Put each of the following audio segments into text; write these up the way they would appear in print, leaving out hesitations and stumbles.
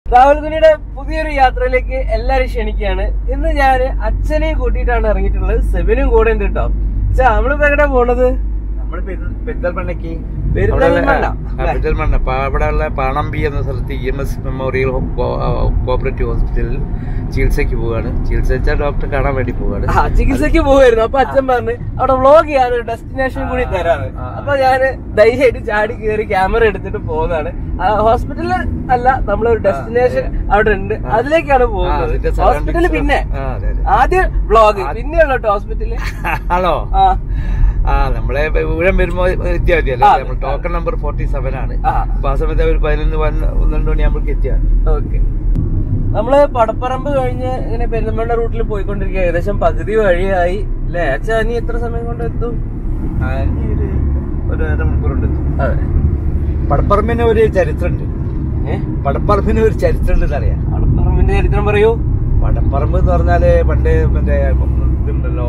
TravelGuniയുടെ പുതിയൊരു യാത്രയിലേക്ക് എല്ലാരും ക്ഷണിക്കുകയാണ്. ഇന്ന് ഞാൻ അച്ഛനെയും കൂട്ടിയിട്ടാണ് ഇറങ്ങിയിട്ടുള്ളത്. സെബിനും കൂടെ ഉണ്ട് കേട്ടോ. നമ്മളിപ്പോ എവിടെ പോണത്? നമ്മള് പെരിന്തൽമണ്ണയ്ക്ക് പെരിന്തൽമണ്ണ അവിടെയുള്ള പാണമ്പി എന്ന സ്ഥലത്ത് EMS മെമ്മോറിയൽ കോപ്പറേറ്റീവ് ഹോസ്പിറ്റലിൽ ചികിത്സയ്ക്ക് പോവാണ്. ചികിത്സിച്ച ഡോക്ടറെ കാണാൻ വേണ്ടി പോവാണ്. ചികിത്സയ്ക്ക് പോവായിരുന്നു. അപ്പൊ അച്ഛൻ പറഞ്ഞ് അവിടെ വ്ളോഗ് ചെയ്യാൻ ഒരു ഡെസ്റ്റിനേഷൻ കൂടി തരാണ്. അപ്പൊ ഞാന് ധൈര്യമായിട്ട് ചാടി കയറി ക്യാമറ എടുത്തിട്ട് പോകുന്നതാണ്. ഹോസ്പിറ്റലിൽ അല്ല, നമ്മളൊരു ഡെസ്റ്റിനേഷൻ അവിടെ ഉണ്ട്, അതിലേക്കാണ് പോകുന്നത്. ഹോസ്പിറ്റലിൽ പിന്നെ ആദ്യം വ്ളോഗ്, പിന്നെയുള്ള ഹോസ്പിറ്റലിൽ. ആണോ? നമ്മളെ ഊഴം വരുമ്പോ എത്തിയാൽ മതിയല്ലേ? നമ്മൾ ടോക്കൺ നമ്പർ 47 ആണ്. അപ്പൊ ആ സമയത്ത് ഒരു 11-12 മണിയാകുമ്പോഴേക്ക് എത്തിയാണ്. ഓക്കെ. നമ്മള് പടപ്പറമ്പ് കഴിഞ്ഞ് ഇങ്ങനെ പെരിന്തൽമണ്ണ റൂട്ടിൽ പോയിക്കൊണ്ടിരിക്കുക. ഏകദേശം പകുതി വഴിയായി അല്ലേ അച്ഛാ? നീ എത്ര സമയം കൊണ്ട് എത്തും? ഒരു അരമണിക്കൂറുണ്ട്. അതെ. പടപ്പറമ്പിന് ഒരു ചരിത്രമുണ്ട്. പടപ്പറമ്പിന് ഒരു ചരിത്രം ഉണ്ടെന്ന് അറിയാം. പടപ്പറമ്പിന്റെ ചരിത്രം പറയൂ. പടപ്പറമ്പ് എന്ന് പറഞ്ഞാല് പണ്ട് മറ്റേ ഇതുണ്ടല്ലോ,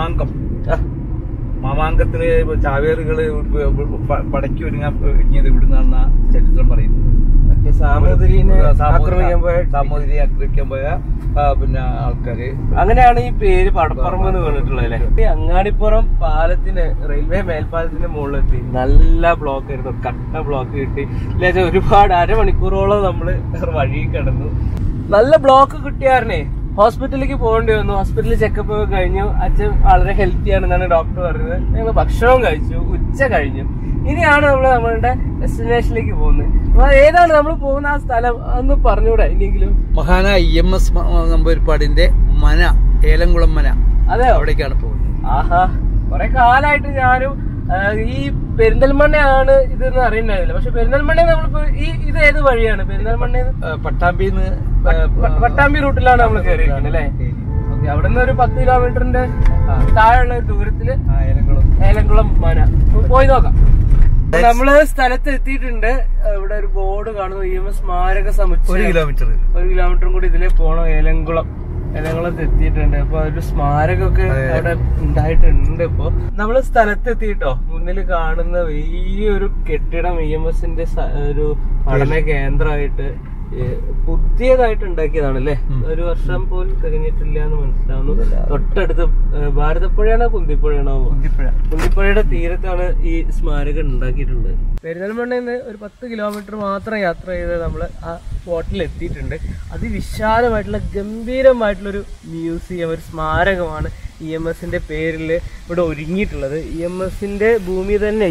മാമാങ്കത്തില് ചാവേറുകള് പടക്കി ഒരുങ്ങിയത് ഇവിടുന്നാണെന്ന ചരിത്രം പറയുന്നത്. സാമൂതിരിയെ ആക്രമിക്കാൻ പോയ പിന്നെ ആൾക്കാര്. അങ്ങനെയാണ് ഈ പേര് പടപ്പറമ്പ് എന്ന് പറഞ്ഞിട്ടുള്ളത് അല്ലെ? അങ്ങാടിപ്പുറം പാലത്തിന്, റെയിൽവേ മേൽപ്പാലത്തിന്റെ മുകളിലെത്തി. നല്ല ബ്ലോക്ക് ആയിരുന്നു, കട്ട ബ്ലോക്ക് കിട്ടി. ഇല്ല, ഒരുപാട് അരമണിക്കൂറോളം നമ്മള് വഴി കിടന്നു. നല്ല ബ്ലോക്ക് കിട്ടിയായിരുന്നേ ഹോസ്പിറ്റലിലേക്ക് പോകേണ്ടി വന്നു. ഹോസ്പിറ്റലിൽ ചെക്കപ്പ് ഒക്കെ കഴിഞ്ഞു. അച്ഛൻ വളരെ ഹെൽത്തി ആണെന്നാണ് ഡോക്ടർ പറഞ്ഞത്. ഞങ്ങൾ ഭക്ഷണവും കഴിച്ചു, ഉച്ച കഴിഞ്ഞു. ഇനിയാണ് നമ്മളുടെ ഡെസ്റ്റിനേഷനിലേക്ക് പോകുന്നത്. അപ്പൊ ഏതാണ് നമ്മൾ പോകുന്ന ആ സ്ഥലം ഒന്ന് പറഞ്ഞൂടെ ഇനിയെങ്കിലും? മഹാനായ EMS നമ്പൂരിപ്പാടിന്റെ മന, ഏലംകുളം മന. അതെ, അവിടേക്കാണ് പോകുന്നത്. ആഹാ, കുറെ കാലമായിട്ട് ഞാനും ഈ പെരിന്തൽമണ്ണയാണ് ഇതെന്ന് അറിയുന്നില്ല. പക്ഷെ പെരിന്തൽമണ്ണ നമ്മളിപ്പോ ഇത് ഏത് വഴിയാണ്? പെരിന്തൽമണ്ണ പട്ടാമ്പി റൂട്ടിലാണ് നമ്മൾ കയറിയിരിക്കുന്നത് അല്ലേ? ഓക്കെ. അവിടെ നിന്ന് ഒരു 10 കിലോമീറ്ററിന്റെ താഴെയുള്ള ദൂരത്തില് ഏലംകുളം മന. പോയി നോക്കാം. നമ്മള് സ്ഥലത്ത് എത്തിയിട്ടുണ്ട്. ഇവിടെ ഒരു ബോർഡ് കാണുന്നു, EMS സ്മാരക സമുച്ചയം. 1 കിലോമീറ്ററും കൂടി ഇതിലേ പോണം. ഏലംകുളത്ത് എത്തിയിട്ടുണ്ട്. അപ്പൊ ഒരു സ്മാരകമൊക്കെ അവിടെ ഉണ്ടായിട്ടുണ്ട്. ഇപ്പൊ നമ്മള് സ്ഥലത്ത് എത്തിയിട്ടോ. മുന്നിൽ കാണുന്ന വലിയൊരു കെട്ടിടം EMSന്റെ ഒരു പഠന കേന്ദ്രമായിട്ട് പുതിയതായിട്ട് ഉണ്ടാക്കിയതാണ് അല്ലേ? 1 വർഷം പോലും തികഞ്ഞിട്ടില്ല എന്ന് മനസ്സിലാവുന്നു. തൊട്ടടുത്ത് ഭാരതപ്പുഴയാണോ കുന്തിപ്പുഴയാണോ? കുന്തിപ്പുഴയുടെ തീരത്താണ് ഈ സ്മാരകം ഉണ്ടാക്കിയിട്ടുള്ളത്. പെരിന്തൽമണ്ണയിൽ നിന്ന് ഒരു 10 കിലോമീറ്റർ മാത്രം യാത്ര ചെയ്ത് നമ്മൾ ആ സ്പോട്ടിൽ എത്തിയിട്ടുണ്ട്. അതിവിശാലമായിട്ടുള്ള ഗംഭീരമായിട്ടുള്ളൊരു മ്യൂസിയം, ഒരു സ്മാരകമാണ് EMSന്റെ പേരിൽ ഇവിടെ ഒരുങ്ങിയിട്ടുള്ളത്. EMSന്റെ ഭൂമി തന്നെ,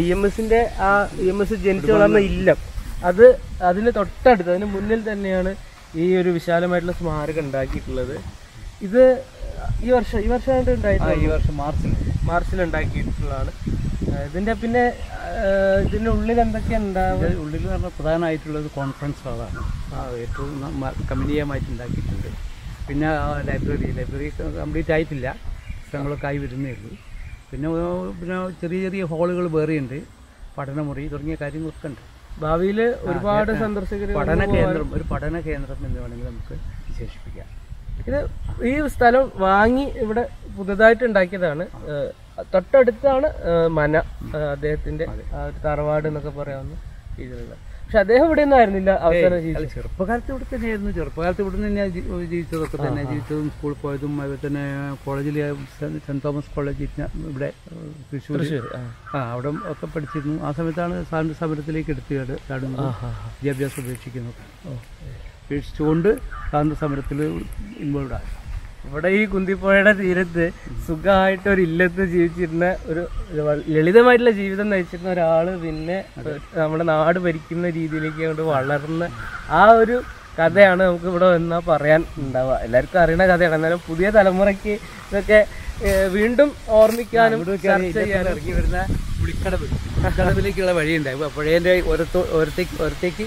EMS ജനിച്ചു വളർന്ന ഇല്ലം, അതിന് തൊട്ടടുത്ത്, അതിന് മുന്നിൽ തന്നെയാണ് ഈ ഒരു വിശാലമായിട്ടുള്ള സ്മാരകം ഉണ്ടാക്കിയിട്ടുള്ളത്. ഇത് ഈ വർഷമായിട്ട് ഉണ്ടായിട്ടുള്ള, ഈ വർഷം മാർച്ചിൽ ഉണ്ടാക്കിയിട്ടുള്ളതാണ്. ഇതിന്റെ പിന്നെ ഇതിന്റെ ഉള്ളിൽ എന്തൊക്കെയാണ് ഉണ്ടാവുക? ഉള്ളിൽ പറഞ്ഞാൽ പ്രധാനമായിട്ടുള്ളത് കോൺഫറൻസ് ഹാളാണ്. ഏറ്റവും കമ്പനീയമായിട്ട് ഉണ്ടാക്കിയിട്ടുണ്ട്. പിന്നെ ലൈബ്രറി കംപ്ലീറ്റ് ആയിട്ടില്ല, പുസ്തകങ്ങളൊക്കെ ആയി വരുന്നേ ഉള്ളൂ. പിന്നെ ചെറിയ ചെറിയ ഹാളുകൾ വേറെയുണ്ട്, പഠനമുറി തുടങ്ങിയ കാര്യങ്ങളൊക്കെ ഉണ്ട്. ഭാവിയിൽ ഒരുപാട് സന്ദർശകർ, ഒരു പഠന കേന്ദ്രം എന്ന് വേണമെങ്കിൽ നമുക്ക് വിശേഷിപ്പിക്കാം. ഈ സ്ഥലം വാങ്ങി ഇവിടെ പുതുതായിട്ട് ഉണ്ടാക്കിയതാണ്. തൊട്ടടുത്താണ് മന, അദ്ദേഹത്തിന്റെ തറവാട് എന്നൊക്കെ പറയാവുന്ന രീതിയിലുള്ള. പക്ഷെ അദ്ദേഹം ഇവിടെ ഒന്നും ആയിരുന്നില്ല അവസാനം. ചെറുപ്പകാലത്ത് ഇവിടെ തന്നെയായിരുന്നു. ചെറുപ്പകാലത്ത് ഇവിടെ തന്നെ ജീവിച്ചതൊക്കെ തന്നെ, ജീവിച്ചതും സ്കൂളിൽ പോയതും. അതുപോലെ തന്നെ കോളേജിൽ സെന്റ് തോമസ് കോളേജ് ഇവിടെ തൃശ്ശൂർ, അവിടെ ഒക്കെ പഠിച്ചിരുന്നു. ആ സമയത്താണ് സ്വാതന്ത്ര്യ സമരത്തിലേക്ക് എടുത്ത് ചാടുന്നത്, വിദ്യാഭ്യാസം ഉപേക്ഷിച്ചുകൊണ്ട് സ്വാതന്ത്ര്യ സമരത്തിൽ ഇൻവോൾവ് ആയി. ഇവിടെ ഈ കുന്തിപ്പുഴയുടെ തീരത്ത് സുഖമായിട്ട് ഒരു ഇല്ലത്ത് ജീവിച്ചിരുന്ന, ഒരു ലളിതമായിട്ടുള്ള ജീവിതം നയിച്ചിരുന്ന ഒരാള് പിന്നെ നമ്മുടെ നാട് ഭരിക്കുന്ന രീതിയിലേക്ക് കൊണ്ട് വളർന്ന ആ ഒരു കഥയാണ് നമുക്ക് ഇവിടെ വന്നാൽ പറയാൻ ഉണ്ടാവുക. എല്ലാവർക്കും അറിയുന്ന കഥയാണ്. എന്നാലും പുതിയ തലമുറയ്ക്ക് ഇതൊക്കെ വീണ്ടും ഓർമ്മിക്കാനും ഇറങ്ങി വരുന്ന പുളിക്കടവിലേക്കുള്ള വഴിയുണ്ടാവും. പുഴേൻ്റെ ഒരത്തേക്ക്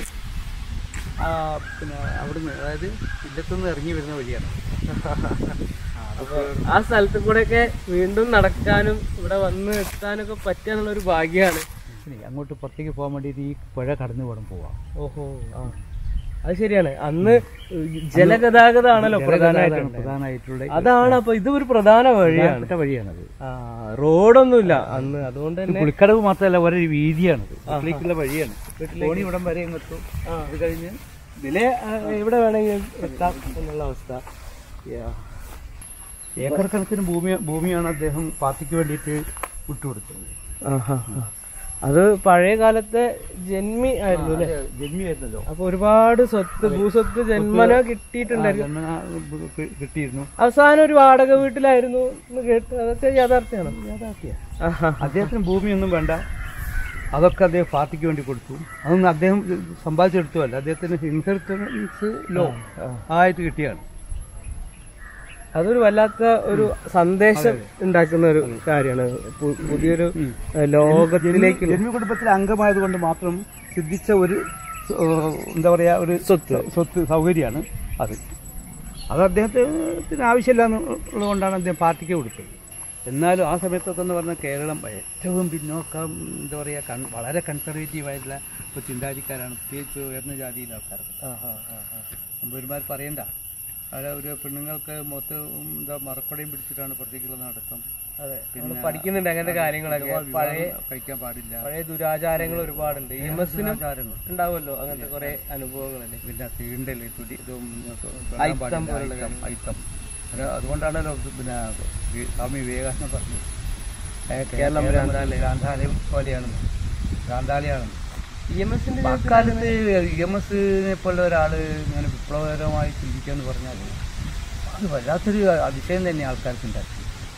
പിന്നെ അവിടുന്ന്, അതായത് ഇല്ലത്തുനിന്ന് ഇറങ്ങി വരുന്ന വഴിയാണ്. അപ്പൊ ആ സ്ഥലത്ത് കൂടെയൊക്കെ വീണ്ടും നടക്കാനും ഇവിടെ വന്ന് എത്താനൊക്കെ പറ്റുക എന്നുള്ളൊരു ഭാഗ്യമാണ്. അങ്ങോട്ട് പുറത്തേക്ക് പോകാൻ വേണ്ടിയിട്ട് ഈ പുഴ കടന്നു വേണം പോവാം. ഓഹോ, അത് ശരിയാണ്. അന്ന് ജലഗതാഗതമാണല്ലോ പ്രധാനമായിട്ടുള്ള, അതാണ്. അപ്പൊ ഇത് ഒരു പ്രധാന വഴിയാണത്. റോഡൊന്നുമില്ല അന്ന്, അതുകൊണ്ട് തന്നെ പുളിക്കടവ് മാത്രമല്ല, ഒരു വീതിയാണത്, വീട്ടിലേക്കുള്ള വഴിയാണ്. തോണി ഇവിടം വരെ എത്തും. അത് കഴിഞ്ഞ് ഇതില് എവിടെ വേണമെങ്കിലും എത്താം എന്നുള്ള അവസ്ഥ. ഏക്കർ കണക്കിന് ഭൂമിയാണ് അദ്ദേഹം പാർട്ടിക്ക് വേണ്ടിയിട്ട് വിട്ടുകൊടുത്തത്. അത് പഴയ കാലത്തെ ജന്മി ആയിരുന്നു അല്ലേ? ജന്മി ആയിരുന്നല്ലോ. അപ്പൊ ഒരുപാട് ഭൂസ്വത്ത് ജന്മന കിട്ടിയിട്ടുണ്ടായിരുന്നു, കിട്ടിയിരുന്നു. അവസാനം ഒരു വാടക വീട്ടിലായിരുന്നു എന്ന് കേട്ട്. അതൊക്കെ യാഥാർത്ഥ്യമാണ്. അദ്ദേഹത്തിന് ഭൂമിയൊന്നും വേണ്ട, അതൊക്കെ അദ്ദേഹം പാർട്ടിക്ക് വേണ്ടി കൊടുത്തു. അതൊന്നും അദ്ദേഹം സമ്പാദിച്ചെടുത്തുമല്ല, അദ്ദേഹത്തിന് ഇൻഹെറിറ്റൻസ് ലോ ആയിട്ട് കിട്ടിയാണ്. അതൊരു വല്ലാത്ത ഒരു സന്ദേശം ഉണ്ടാക്കുന്ന ഒരു കാര്യമാണ്. പുതിയൊരു ലോകത്തിലേക്ക് ജന്മി കുടുംബത്തിലെ അംഗമായതുകൊണ്ട് മാത്രം സിദ്ധിച്ച ഒരു എന്താ പറയാ ഒരു സ്വത്ത് സൗകര്യമാണ് അത്. അദ്ദേഹത്തിന് ആവശ്യമില്ല എന്നുള്ളതുകൊണ്ടാണ് അദ്ദേഹം പാർട്ടിക്ക് കൊടുത്തത്. എന്നാലും ആ സമയത്തൊക്കെ എന്ന് പറഞ്ഞാൽ കേരളം ഏറ്റവും പിന്നോക്കം എന്താ പറയുക വളരെ കൺസർവേറ്റീവായിട്ടുള്ള ഒരു ചിന്താഗതിക്കാരാണ്, പ്രത്യേകിച്ച് ഉയർന്ന ജാതിയിലെ ആൾക്കാർ. നമ്മൾ ഒരുമാതിരി പറയണ്ട. അവിടെ ഒരു പെണ്ണുങ്ങൾക്ക് മൊത്തം എന്താ മറക്കൊടയും പിടിച്ചിട്ടാണ് പുറത്തേക്കുള്ള നടക്കം. അതെ, പിന്നെ പഠിക്കുന്നുണ്ട് അങ്ങനത്തെ കാര്യങ്ങളൊക്കെ. പഴയ കഴിക്കാൻ പാടില്ല, പഴയ ദുരാചാരങ്ങൾ ഒരുപാടുണ്ട്. ആചാരങ്ങൾ ഉണ്ടാവുമല്ലോ, അങ്ങനത്തെ കുറെ അനുഭവങ്ങളല്ലേ. പിന്നെ തീണ്ടല് തുടി അയിത്തം പോലുള്ള അയിത്തം. അതുകൊണ്ടാണല്ലോ പിന്നെ സ്വാമി വിവേകാനന്ദൻ പറഞ്ഞത് കേരളം ഗാന്ധാലയം പോലെയാണ്, ഗാന്ധാലയാണെന്ന്. അക്കാലത്ത് EMSനെ പോലെ ഒരാൾ ഇങ്ങനെ വിപ്ലവകരമായി ചിന്തിക്കുക എന്ന് പറഞ്ഞാൽ അത് വല്ലാത്തൊരു അതിശയം തന്നെ ആൾക്കാർക്ക് ഉണ്ടാക്കി.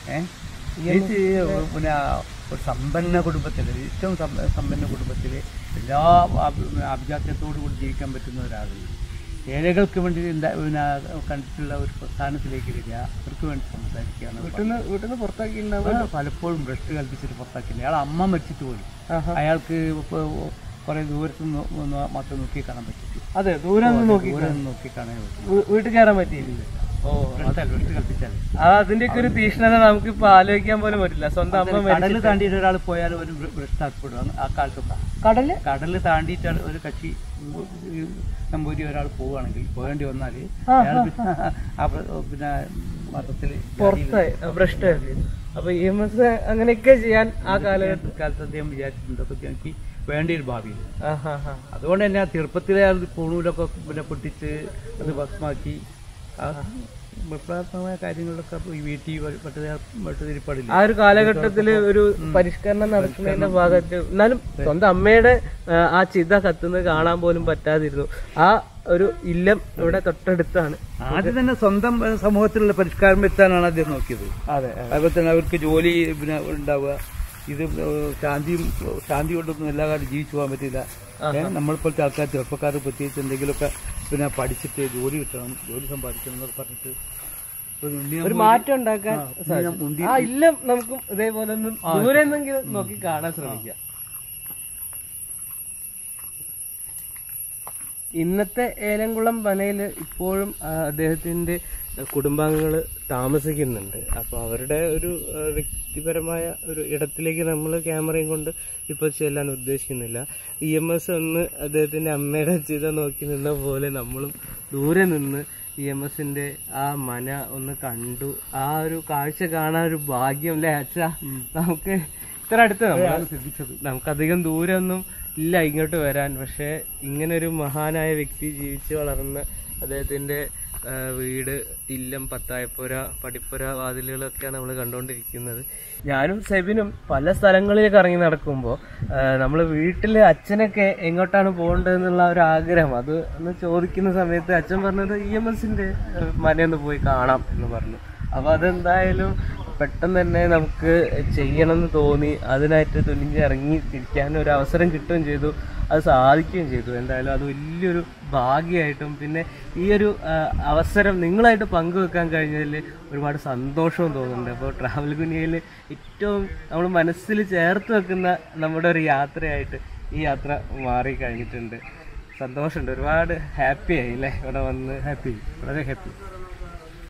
പിന്നെ ഒരു സമ്പന്ന കുടുംബത്തിൽ, ഏറ്റവും സമ്പന്ന കുടുംബത്തിൽ എല്ലാ അഭിജാത്യത്തോടു കൂടി ജീവിക്കാൻ പറ്റുന്ന ഒരാൾ ഏഴകൾക്ക് വേണ്ടി പിന്നെ കണ്ടിട്ടുള്ള ഒരു പ്രസ്ഥാനത്തിലേക്ക് വരിക, അവർക്ക് വേണ്ടി സംസാരിക്കുകയാണ്. വീട്ടിൽ നിന്ന് പുറത്താക്കിയിട്ടുണ്ടാവും. പലപ്പോഴും ബ്രഷ് കൽപ്പിച്ചിട്ട് പുറത്താക്കില്ല. അയാൾ അമ്മ മരിച്ചിട്ട് പോലും അയാൾക്ക് കുറെ ദൂരത്ത് മാത്രം നോക്കി കാണാൻ പറ്റും. അതെ, ദൂരം നോക്കി കാണാൻ പറ്റും. വീട്ടിൽ കയറാൻ പറ്റിയില്ല. അതിന്റെയൊക്കെ ഒരു തീഷ്ണത നമുക്കിപ്പോ ആലോചിക്കാൻ പോലും പറ്റില്ല. സ്വന്തം അമ്മ കടല് താണ്ടിയിട്ട് ഒരാൾ പോയാൽ ഒരു ബ്രഷ്ടാക്കപ്പെടും. ആ കാലത്തൊക്കെ കടല് താണ്ടിയിട്ട് ഒരു കക്ഷി നമ്പൂരി ഒരാൾ പോവുകയാണെങ്കിൽ, പോകേണ്ടി വന്നാൽ പിന്നെ മതത്തില് പുറത്തായി ഭ്രഷ്ടായിരുന്നു. അപ്പൊ EMS അങ്ങനെയൊക്കെ ചെയ്യാൻ ആ കാലത്ത് അദ്ദേഹം വിചാരിച്ചിട്ടുണ്ട്. അപ്പൊ എനിക്ക് വേണ്ട ഒരു ഭാവിയിൽ അതുകൊണ്ട് തന്നെ ആ ചെറുപ്പത്തിലെ പൂണൂലൊക്കെ പിന്നെ പൊട്ടിച്ച് അത് ഭസ്മാക്കി വിപ്ലവാത്മകമായ കാര്യങ്ങളിലൊക്കെ വീട്ടിൽ വെട്ടുതിരിപ്പാടില്ല. ആ ഒരു കാലഘട്ടത്തിൽ ഒരു പരിഷ്കരണം നടത്തുന്നതിന്റെ ഭാഗത്ത് എന്നാലും സ്വന്തം അമ്മയുടെ ആ ചിത കത്തുന്നത് കാണാൻ പോലും പറ്റാതിരുന്നു. ആ ഒരു ഇല്ലം ഇവിടെ തൊട്ടടുത്താണ്. ആദ്യം തന്നെ സ്വന്തം സമൂഹത്തിലുള്ള പരിഷ്കാരം വരുത്താനാണ് അദ്ദേഹം നോക്കിയത്. അതെ, അതുപോലെ തന്നെ അവർക്ക് ജോലി പിന്നെ ഉണ്ടാവുക. ഇത് ശാന്തി കൊണ്ടൊന്നും എല്ലാ കാലം ജീവിച്ചു പോകാൻ പറ്റില്ല. നമ്മളിപ്പോഴത്തെ ആൾക്കാർ ചെറുപ്പക്കാർ പ്രത്യേകിച്ച് എന്തെങ്കിലുമൊക്കെ പിന്നെ പഠിച്ചിട്ട് ജോലി കിട്ടണം, ജോലി സമ്പാദിക്കണം എന്നൊക്കെ പറഞ്ഞിട്ട് ഒരു മാറ്റം ഉണ്ടാക്കാൻ ആ ഇല്ലം നമുക്കും ഇതേപോലെ ഒന്ന് ദൂരെ നിന്നെങ്കിലും നോക്കി കാണാൻ ശ്രമിക്കാം. ഇന്നത്തെ ഏലംകുളം മനയിൽ ഇപ്പോഴും അദ്ദേഹത്തിന്റെ കുടുംബാംഗങ്ങൾ താമസിക്കുന്നുണ്ട്. അപ്പോൾ അവരുടെ ഒരു വ്യക്തിപരമായ ഒരു ഇടത്തിലേക്ക് നമ്മൾ ക്യാമറയും കൊണ്ട് ഇപ്പോൾ ചെല്ലാൻ ഉദ്ദേശിക്കുന്നില്ല. EMS ഒന്ന് അദ്ദേഹത്തിന്റെ അമ്മയുടെ ചിത നോക്കി നിന്ന പോലെ നമ്മളും ദൂരെ നിന്ന് EMSന്റെ ആ മന ഒന്ന് കണ്ടു. ആ ഒരു കാഴ്ച കാണാൻ ഒരു ഭാഗ്യം അല്ലേ അച്ഛാ? നമുക്ക് ഇത്ര അടുത്ത് നമുക്കധികം ദൂരമൊന്നും ഇല്ല ഇങ്ങോട്ട് വരാൻ. പക്ഷെ ഇങ്ങനൊരു മഹാനായ വ്യക്തി ജീവിച്ച് വളർന്ന അദ്ദേഹത്തിന്റെ വീട്, ഇല്ലം, പത്തായപ്പുര, പടിപ്പുര വാതിലുകളൊക്കെയാണ് നമ്മൾ കണ്ടുകൊണ്ടിരിക്കുന്നത്. ഞാനും സെബിനും പല സ്ഥലങ്ങളിലേക്ക് ഇറങ്ങി നടക്കുമ്പോൾ നമ്മൾ വീട്ടിൽ അച്ഛനൊക്കെ എങ്ങോട്ടാണ് പോകേണ്ടതെന്നുള്ള ഒരു ആഗ്രഹം അത് ഒന്ന് ചോദിക്കുന്ന സമയത്ത് അച്ഛൻ പറഞ്ഞത് EMSന്റെ മനയൊന്ന് പോയി കാണാം എന്ന് പറഞ്ഞു. അപ്പോൾ അതെന്തായാലും പെട്ടെന്ന് തന്നെ നമുക്ക് ചെയ്യണമെന്ന് തോന്നി. അതിനായിട്ട് തുനിഞ്ഞ് ഇറങ്ങി തിരിക്കാൻ ഒരു അവസരം കിട്ടുകയും ചെയ്തു, അത് സാധിക്കുകയും ചെയ്തു. എന്തായാലും അത് വലിയൊരു ഭാഗ്യമായിട്ടും പിന്നെ ഈ ഒരു അവസരം നിങ്ങളായിട്ട് പങ്കുവെക്കാൻ കഴിഞ്ഞതിൽ ഒരുപാട് സന്തോഷവും തോന്നുന്നുണ്ട്. അപ്പോൾ ട്രാവൽ ഗുനിയയിൽ ഏറ്റവും നമ്മൾ മനസ്സിൽ ചേർത്ത് വെക്കുന്ന നമ്മുടെ ഒരു യാത്രയായിട്ട് ഈ യാത്ര മാറി കഴിഞ്ഞിട്ടുണ്ട്. സന്തോഷമുണ്ട്, ഒരുപാട് ഹാപ്പിയായി അല്ലേ ഇവിടെ വന്ന്? വളരെ ഹാപ്പി.